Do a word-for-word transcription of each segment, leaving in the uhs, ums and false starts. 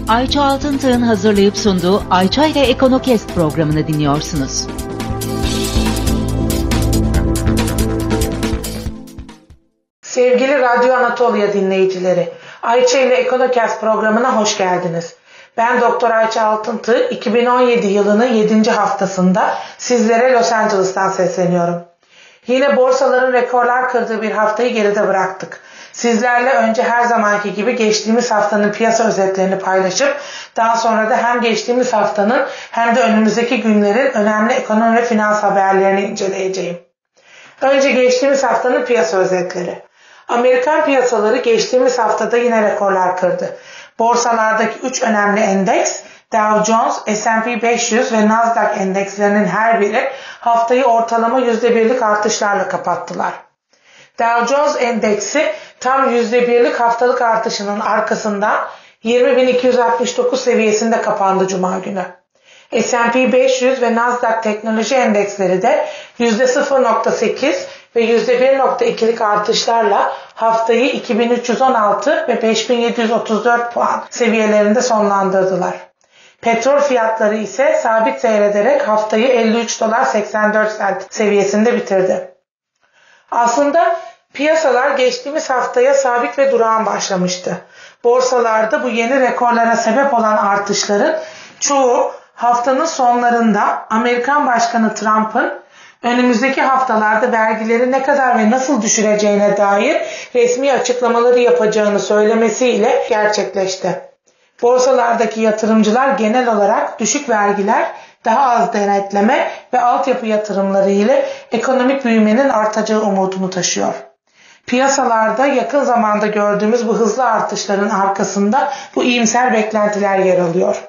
Ayça Altıntığ'ın hazırlayıp sunduğu Ayça ile Ekonokest programını dinliyorsunuz. Sevgili Radyo Anatolia dinleyicileri, Ayça ile Ekonokest programına hoş geldiniz. Ben Doktor Ayça Altıntığ, iki bin on yedi yılının yedinci haftasında sizlere Los Angeles'tan sesleniyorum. Yine borsaların rekorlar kırdığı bir haftayı geride bıraktık. Sizlerle önce her zamanki gibi geçtiğimiz haftanın piyasa özetlerini paylaşıp daha sonra da hem geçtiğimiz haftanın hem de önümüzdeki günlerin önemli ekonomi ve finans haberlerini inceleyeceğim. Önce geçtiğimiz haftanın piyasa özetleri. Amerikan piyasaları geçtiğimiz haftada yine rekorlar kırdı. Borsalardaki üç önemli endeks Dow Jones, S and P beş yüz ve Nasdaq endekslerinin her biri haftayı ortalama yüzde birlik artışlarla kapattılar. Dow Jones endeksi tam yüzde birlik haftalık artışının arkasından yirmi bin iki yüz altmış dokuz seviyesinde kapandı Cuma günü. S and P beş yüz ve Nasdaq teknoloji endeksleri de yüzde sıfır virgül sekiz ve yüzde bir virgül ikilik artışlarla haftayı iki bin üç yüz on altı ve beş bin yedi yüz otuz dört puan seviyelerinde sonlandırdılar. Petrol fiyatları ise sabit seyrederek haftayı elli üç dolar seksen dört sent seviyesinde bitirdi. Aslında piyasalar geçtiğimiz haftaya sabit ve durağan başlamıştı. Borsalarda bu yeni rekorlara sebep olan artışların çoğu haftanın sonlarında Amerikan Başkanı Trump'ın önümüzdeki haftalarda vergileri ne kadar ve nasıl düşüreceğine dair resmi açıklamaları yapacağını söylemesiyle gerçekleşti. Borsalardaki yatırımcılar genel olarak düşük vergiler, daha az denetleme ve altyapı yatırımları ile ekonomik büyümenin artacağı umudunu taşıyor. Piyasalarda yakın zamanda gördüğümüz bu hızlı artışların arkasında bu iyimser beklentiler yer alıyor.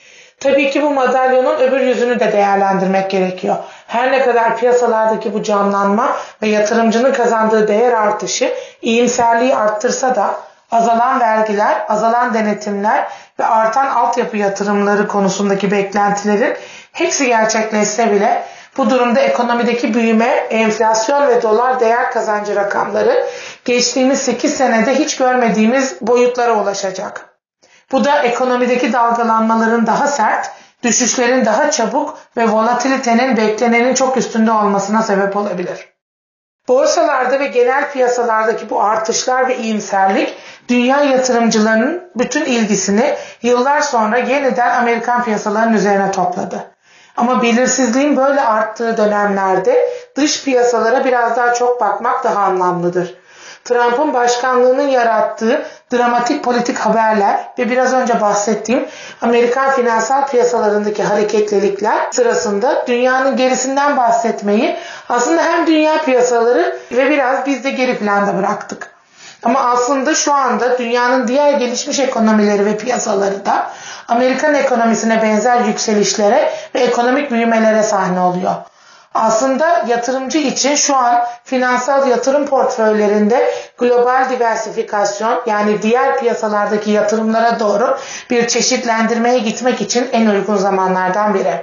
Tabii ki bu madalyonun öbür yüzünü de değerlendirmek gerekiyor. Her ne kadar piyasalardaki bu canlanma ve yatırımcının kazandığı değer artışı iyimserliği arttırsa da azalan vergiler, azalan denetimler ve artan altyapı yatırımları konusundaki beklentilerin hepsi gerçekleşse bile bu durumda ekonomideki büyüme, enflasyon ve dolar değer kazancı rakamları geçtiğimiz sekiz senede hiç görmediğimiz boyutlara ulaşacak. Bu da ekonomideki dalgalanmaların daha sert, düşüşlerin daha çabuk ve volatilitenin beklenenin çok üstünde olmasına sebep olabilir. Borsalarda ve genel piyasalardaki bu artışlar ve iyimserlik dünya yatırımcılarının bütün ilgisini yıllar sonra yeniden Amerikan piyasalarının üzerine topladı. Ama belirsizliğin böyle arttığı dönemlerde dış piyasalara biraz daha çok bakmak daha anlamlıdır. Trump'ın başkanlığının yarattığı dramatik politik haberler ve biraz önce bahsettiğim Amerikan finansal piyasalarındaki hareketlilikler sırasında dünyanın gerisinden bahsetmeyi aslında hem dünya piyasaları ve biraz biz de geri planda bıraktık. Ama aslında şu anda dünyanın diğer gelişmiş ekonomileri ve piyasaları da Amerikan ekonomisine benzer yükselişlere ve ekonomik büyümelere sahne oluyor. Aslında yatırımcı için şu an finansal yatırım portföylerinde global diversifikasyon yani diğer piyasalardaki yatırımlara doğru bir çeşitlendirmeye gitmek için en uygun zamanlardan biri.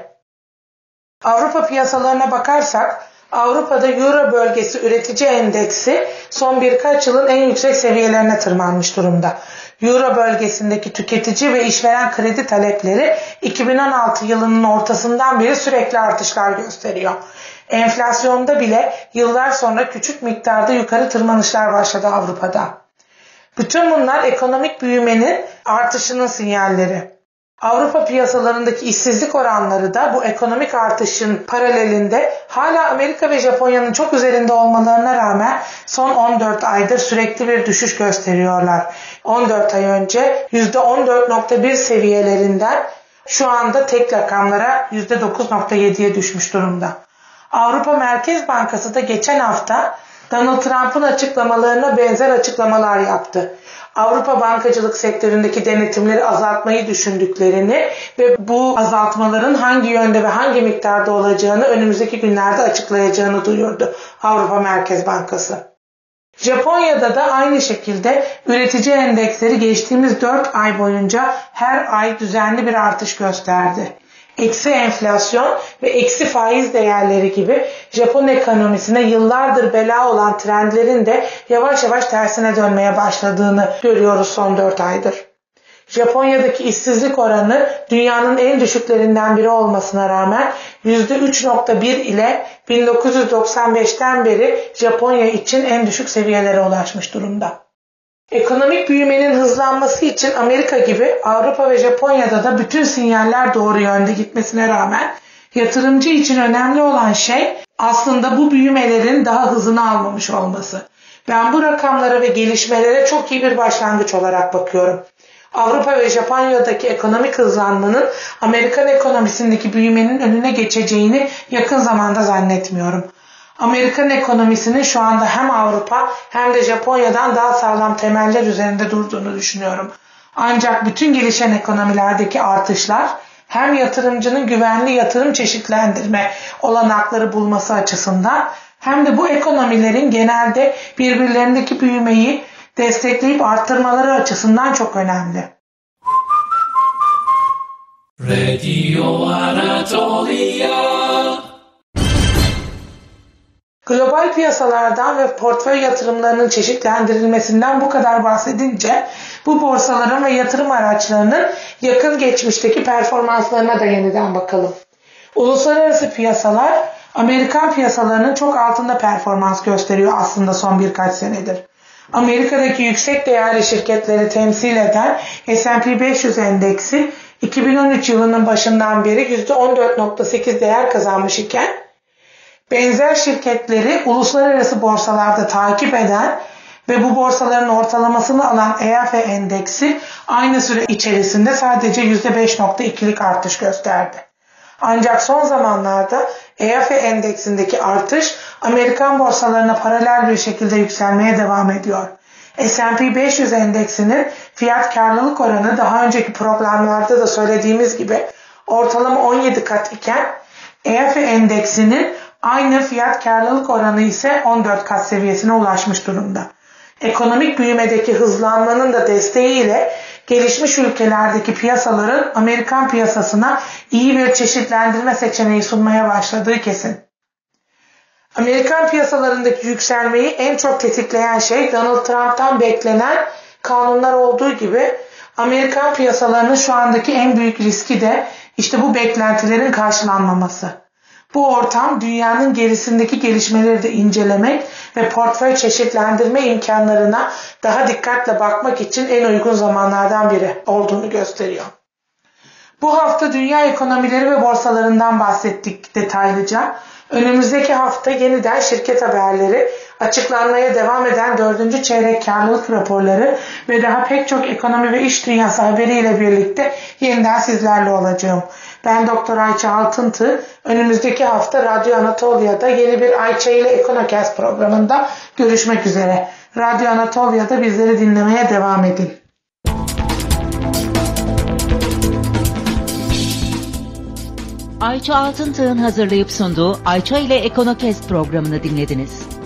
Avrupa piyasalarına bakarsak Avrupa'da Euro bölgesi üretici endeksi son birkaç yılın en yüksek seviyelerine tırmanmış durumda. Euro bölgesindeki tüketici ve işveren kredi talepleri iki bin on altı yılının ortasından beri sürekli artışlar gösteriyor. Enflasyonda bile yıllar sonra küçük miktarda yukarı tırmanışlar başladı Avrupa'da. Bütün bunlar ekonomik büyümenin artışının sinyalleri. Avrupa piyasalarındaki işsizlik oranları da bu ekonomik artışın paralelinde hala Amerika ve Japonya'nın çok üzerinde olmalarına rağmen son on dört aydır sürekli bir düşüş gösteriyorlar. on dört ay önce yüzde on dört virgül bir seviyelerinden şu anda tek rakamlara yüzde dokuz virgül yediye düşmüş durumda. Avrupa Merkez Bankası da geçen hafta Donald Trump'ın açıklamalarına benzer açıklamalar yaptı. Avrupa bankacılık sektöründeki denetimleri azaltmayı düşündüklerini ve bu azaltmaların hangi yönde ve hangi miktarda olacağını önümüzdeki günlerde açıklayacağını duyurdu Avrupa Merkez Bankası. Japonya'da da aynı şekilde üretici endeksleri geçtiğimiz dört ay boyunca her ay düzenli bir artış gösterdi. Eksi enflasyon ve eksi faiz değerleri gibi Japon ekonomisine yıllardır bela olan trendlerin de yavaş yavaş tersine dönmeye başladığını görüyoruz son dört aydır. Japonya'daki işsizlik oranı dünyanın en düşüklerinden biri olmasına rağmen yüzde üç nokta bir ile bin dokuz yüz doksan beşten beri Japonya için en düşük seviyelere ulaşmış durumda. Ekonomik büyümenin hızlanması için Amerika gibi Avrupa ve Japonya'da da bütün sinyaller doğru yönde gitmesine rağmen yatırımcı için önemli olan şey aslında bu büyümelerin daha hızını almamış olması. Ben bu rakamlara ve gelişmelere çok iyi bir başlangıç olarak bakıyorum. Avrupa ve Japonya'daki ekonomik hızlanmanın Amerikan ekonomisindeki büyümenin önüne geçeceğini yakın zamanda zannetmiyorum. Amerikan ekonomisinin şu anda hem Avrupa hem de Japonya'dan daha sağlam temeller üzerinde durduğunu düşünüyorum. Ancak bütün gelişen ekonomilerdeki artışlar hem yatırımcının güvenli yatırım çeşitlendirme olanakları bulması açısından hem de bu ekonomilerin genelde birbirlerindeki büyümeyi destekleyip arttırmaları açısından çok önemli. Radio Anatolia. Global piyasalardan ve portföy yatırımlarının çeşitlendirilmesinden bu kadar bahsedince bu borsaların ve yatırım araçlarının yakın geçmişteki performanslarına da yeniden bakalım. Uluslararası piyasalar Amerikan piyasalarının çok altında performans gösteriyor aslında son birkaç senedir. Amerika'daki yüksek değerli şirketleri temsil eden S and P beş yüz endeksi iki bin on üç yılının başından beri yüzde on dört nokta sekiz değer kazanmış iken benzer şirketleri uluslararası borsalarda takip eden ve bu borsaların ortalamasını alan E A F endeksi aynı süre içerisinde sadece yüzde beş nokta ikilik artış gösterdi. Ancak son zamanlarda E A F endeksindeki artış Amerikan borsalarına paralel bir şekilde yükselmeye devam ediyor. S and P beş yüz endeksinin fiyat karlılık oranı daha önceki programlarda da söylediğimiz gibi ortalama on yedi kat iken E A F endeksinin aynı fiyat karlılık oranı ise on dört kat seviyesine ulaşmış durumda. Ekonomik büyümedeki hızlanmanın da desteğiyle gelişmiş ülkelerdeki piyasaların Amerikan piyasasına iyi bir çeşitlendirme seçeneği sunmaya başladığı kesin. Amerikan piyasalarındaki yükselmeyi en çok tetikleyen şey Donald Trump'tan beklenen kanunlar olduğu gibi Amerikan piyasalarının şu andaki en büyük riski de işte bu beklentilerin karşılanmaması. Bu ortam dünyanın gerisindeki gelişmeleri de incelemek ve portföy çeşitlendirme imkanlarına daha dikkatle bakmak için en uygun zamanlardan biri olduğunu gösteriyor. Bu hafta dünya ekonomileri ve borsalarından bahsettik detaylıca. Önümüzdeki hafta yeniden şirket haberleri, açıklanmaya devam eden dördüncü çeyrek karlılık raporları ve daha pek çok ekonomi ve iş dünyası haberiyle birlikte yeniden sizlerle olacağım. Ben Doktor Ayça Altıntı. Önümüzdeki hafta Radyo Anatolia'da yeni bir Ayça ile EkonoCast programında görüşmek üzere. Radyo Anatolia'da bizleri dinlemeye devam edin. Ayça Altıntığ'ın hazırlayıp sunduğu Ayça ile EkonoCast programını dinlediniz.